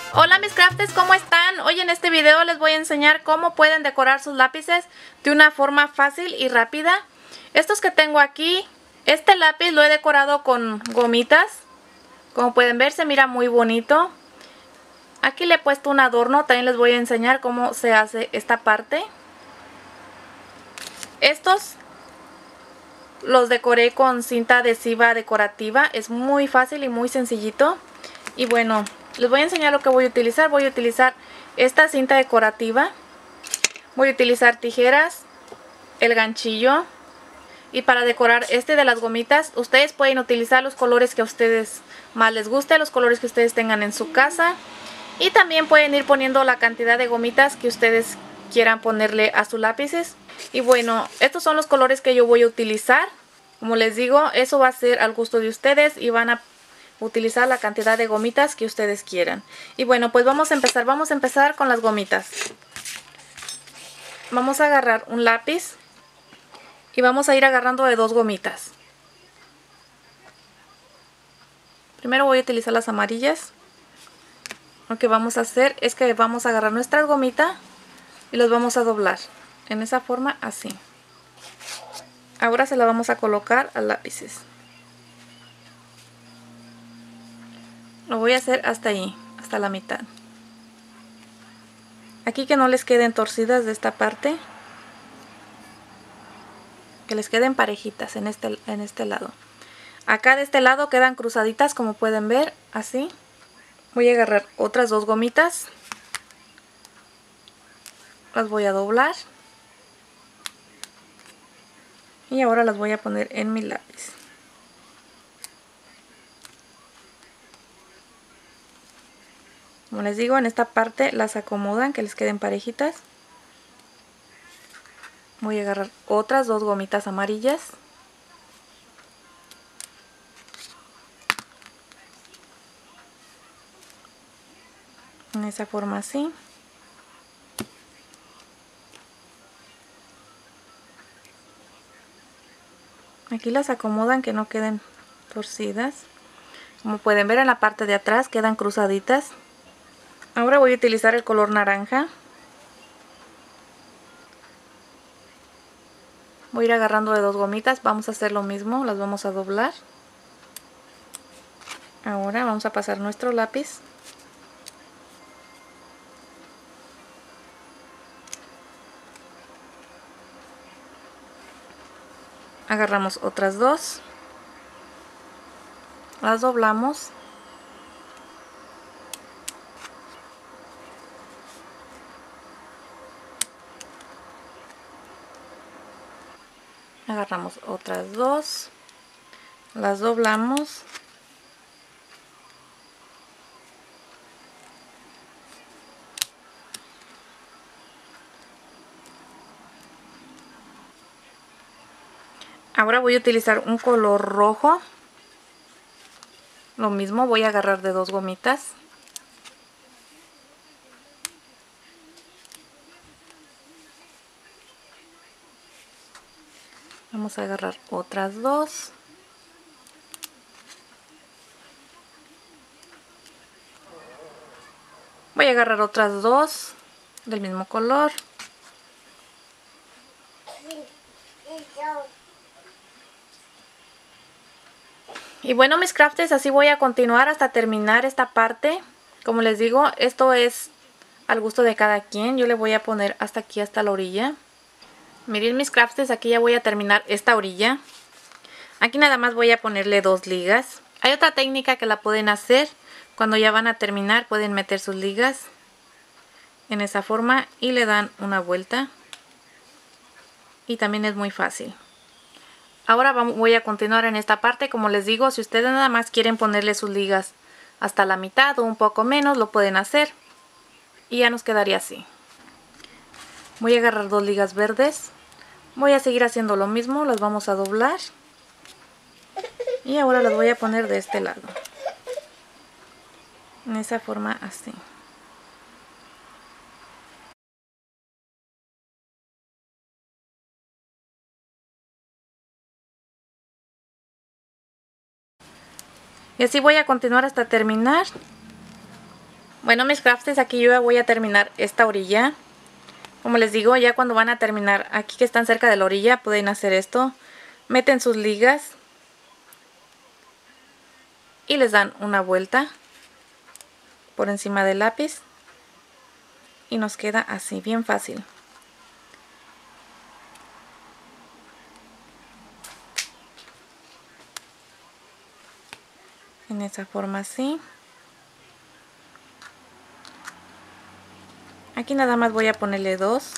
Hola mis crafters, ¿cómo están? Hoy en este video les voy a enseñar cómo pueden decorar sus lápices de una forma fácil y rápida. Estos que tengo aquí, este lápiz lo he decorado con gomitas. Como pueden ver, se mira muy bonito. Aquí le he puesto un adorno, también les voy a enseñar cómo se hace esta parte. Estos los decoré con cinta adhesiva decorativa, es muy fácil y muy sencillito. Y bueno, les voy a enseñar lo que voy a utilizar. Voy a utilizar esta cinta decorativa, voy a utilizar tijeras, el ganchillo, y para decorar este de las gomitas, ustedes pueden utilizar los colores que a ustedes más les guste, los colores que ustedes tengan en su casa. Y también pueden ir poniendo la cantidad de gomitas que ustedes quieran ponerle a sus lápices. Y bueno, estos son los colores que yo voy a utilizar. Como les digo, eso va a ser al gusto de ustedes y van a utilizar la cantidad de gomitas que ustedes quieran. Y bueno, pues vamos a empezar con las gomitas. Vamos a agarrar un lápiz y vamos a ir agarrando de dos gomitas. Primero voy a utilizar las amarillas. Lo que vamos a hacer es que vamos a agarrar nuestra gomita y los vamos a doblar en esa forma, así. Ahora se la vamos a colocar a lápices. Lo voy a hacer hasta ahí, hasta la mitad. Aquí que no les queden torcidas de esta parte, que les queden parejitas en este lado. Acá de este lado quedan cruzaditas, como pueden ver, así. Voy a agarrar otras dos gomitas, las voy a doblar y ahora las voy a poner en mi lápiz. Como les digo, en esta parte las acomodan, que les queden parejitas. Voy a agarrar otras dos gomitas amarillas. En esa forma, así. Aquí las acomodan que no queden torcidas. Como pueden ver, en la parte de atrás quedan cruzaditas. Ahora voy a utilizar el color naranja. Voy a ir agarrando de dos gomitas. Vamos a hacer lo mismo, las vamos a doblar. Ahora vamos a pasar nuestro lápiz. Agarramos otras dos. Las doblamos. Agarramos otras dos. Las doblamos. Ahora voy a utilizar un color rojo. Lo mismo, voy a agarrar de dos gomitas. Vamos a agarrar otras dos. Voy a agarrar otras dos del mismo color. Y bueno, mis crafters, así voy a continuar hasta terminar esta parte. Como les digo, esto es al gusto de cada quien. Yo le voy a poner hasta aquí, hasta la orilla. Miren mis crafters, aquí ya voy a terminar esta orilla. Aquí nada más voy a ponerle dos ligas. Hay otra técnica que la pueden hacer. Cuando ya van a terminar pueden meter sus ligas en esa forma y le dan una vuelta. Y también es muy fácil. Ahora voy a continuar en esta parte. Como les digo, si ustedes nada más quieren ponerle sus ligas hasta la mitad o un poco menos, lo pueden hacer. Y ya nos quedaría así. Voy a agarrar dos ligas verdes. Voy a seguir haciendo lo mismo. Las vamos a doblar. Y ahora las voy a poner de este lado. En esa forma, así. Y así voy a continuar hasta terminar. Bueno, mis crafties, aquí yo ya voy a terminar esta orilla. Como les digo, ya cuando van a terminar, aquí que están cerca de la orilla, pueden hacer esto. Meten sus ligas y les dan una vuelta por encima del lápiz. Y nos queda así, bien fácil. En esa forma así. Aquí nada más voy a ponerle 2.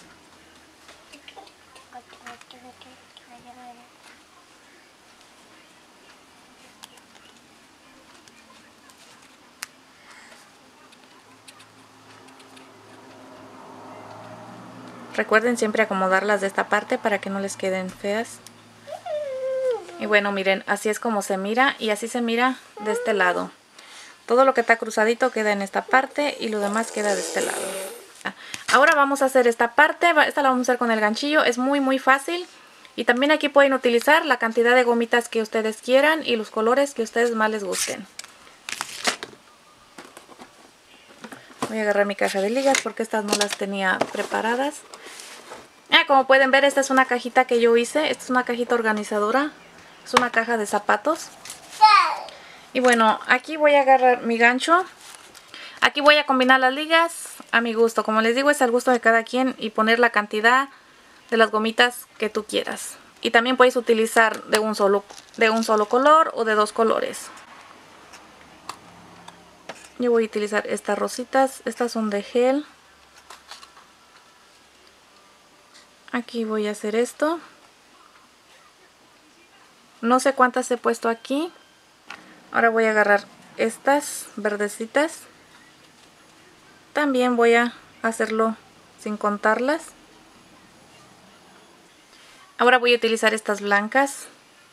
Recuerden siempre acomodarlas de esta parte para que no les queden feas. Y bueno, miren, así es como se mira y así se mira de este lado. Todo lo que está cruzadito queda en esta parte y lo demás queda de este lado. Ahora vamos a hacer esta parte, esta la vamos a hacer con el ganchillo, es muy fácil. Y también aquí pueden utilizar la cantidad de gomitas que ustedes quieran y los colores que a ustedes más les gusten. Voy a agarrar mi caja de ligas porque estas no las tenía preparadas. Como pueden ver, esta es una cajita que yo hice, esta es una cajita organizadora, es una caja de zapatos. Y bueno, aquí voy a agarrar mi gancho. Aquí voy a combinar las ligas a mi gusto. Como les digo, es al gusto de cada quien y poner la cantidad de las gomitas que tú quieras. Y también puedes utilizar de un solo color o de 2 colores. Yo voy a utilizar estas rositas. Estas son de gel. Aquí voy a hacer esto. No sé cuántas he puesto aquí. Ahora voy a agarrar estas verdecitas. También voy a hacerlo sin contarlas. Ahora voy a utilizar estas blancas.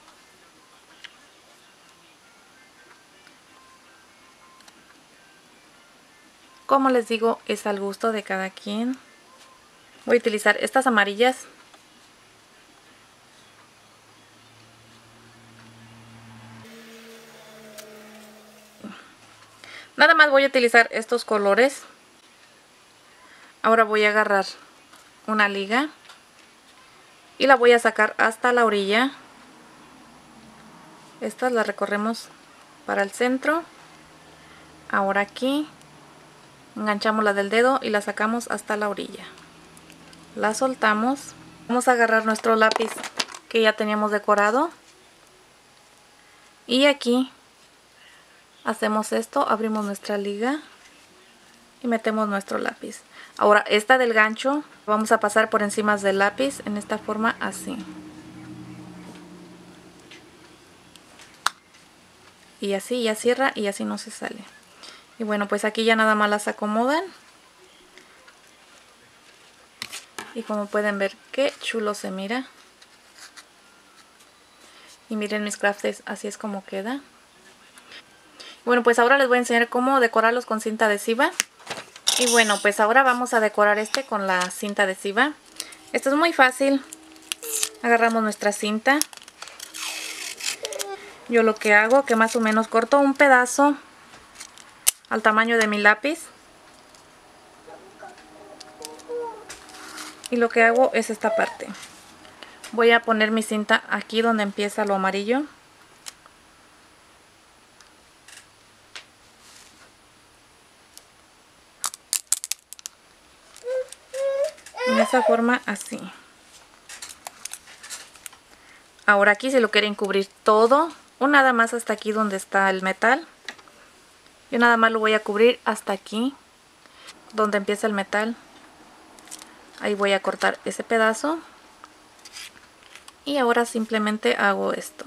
Como les digo, es al gusto de cada quien. Voy a utilizar estas amarillas. Nada más voy a utilizar estos colores. Ahora voy a agarrar una liga y la voy a sacar hasta la orilla. Estas las recorremos para el centro. Ahora aquí enganchamos la del dedo y la sacamos hasta la orilla. La soltamos. Vamos a agarrar nuestro lápiz que ya teníamos decorado. Y aquí hacemos esto, abrimos nuestra liga y metemos nuestro lápiz. Ahora esta del gancho vamos a pasar por encima del lápiz en esta forma así. Y así ya cierra y así no se sale. Y bueno, pues aquí ya nada más las acomodan. Y como pueden ver, qué chulo se mira. Y miren mis crafts, así es como queda. Bueno, pues ahora les voy a enseñar cómo decorarlos con cinta adhesiva. Y bueno, pues ahora vamos a decorar este con la cinta adhesiva. Esto es muy fácil. Agarramos nuestra cinta. Yo lo que hago, que más o menos corto un pedazo al tamaño de mi lápiz. Y lo que hago es esta parte. Voy a poner mi cinta aquí donde empieza lo amarillo. En esa forma así. Ahora aquí si lo quieren cubrir todo o nada más hasta aquí donde está el metal. Yo nada más lo voy a cubrir hasta aquí donde empieza el metal. Ahí voy a cortar ese pedazo. Y ahora simplemente hago esto.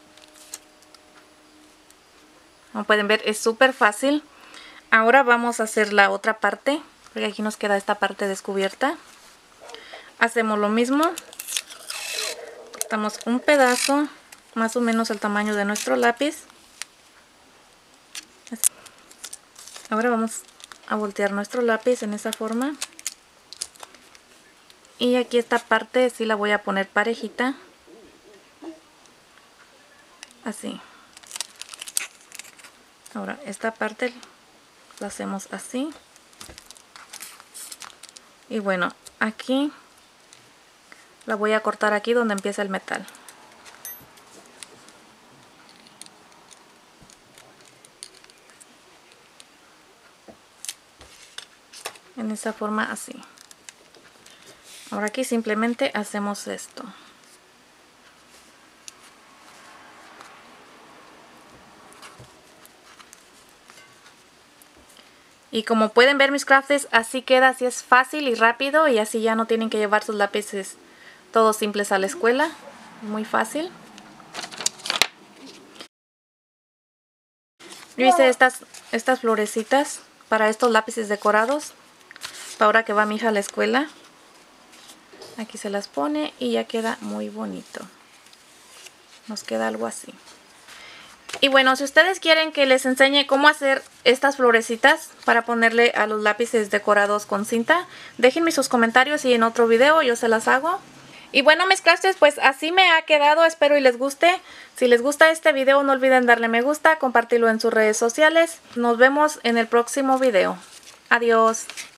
Como pueden ver, es súper fácil. Ahora vamos a hacer la otra parte, porque aquí nos queda esta parte descubierta. Hacemos lo mismo. Cortamos un pedazo, más o menos el tamaño de nuestro lápiz. Así. Ahora vamos a voltear nuestro lápiz en esa forma. Y aquí esta parte sí la voy a poner parejita. Así. Ahora esta parte Lo hacemos así. Y bueno, aquí la voy a cortar aquí donde empieza el metal. En esa forma así. Ahora aquí simplemente hacemos esto. Y como pueden ver, mis crafties, así queda, así es fácil y rápido, y así ya no tienen que llevar sus lápices todos simples a la escuela. Muy fácil. Yo hice estas florecitas para estos lápices decorados, para ahora que va mi hija a la escuela. Aquí se las pone y ya queda muy bonito. Nos queda algo así. Y bueno, si ustedes quieren que les enseñe cómo hacer estas florecitas para ponerle a los lápices decorados con cinta, déjenme sus comentarios y en otro video yo se las hago. Y bueno, mis crafties, pues así me ha quedado, espero y les guste. Si les gusta este video, no olviden darle me gusta, compartirlo en sus redes sociales. Nos vemos en el próximo video. Adiós.